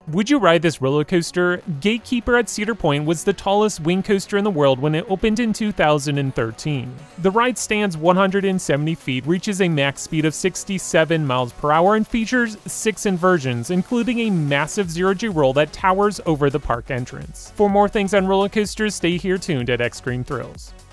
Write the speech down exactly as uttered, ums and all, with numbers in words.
Would you ride this roller coaster? GateKeeper at Cedar Point was the tallest wing coaster in the world when it opened in two thousand thirteen. The ride stands one hundred seventy feet, reaches a max speed of sixty-seven miles per hour, and features six inversions, including a massive zero-G roll that towers over the park entrance. For more things on roller coasters, stay here tuned at X Screen Thrills.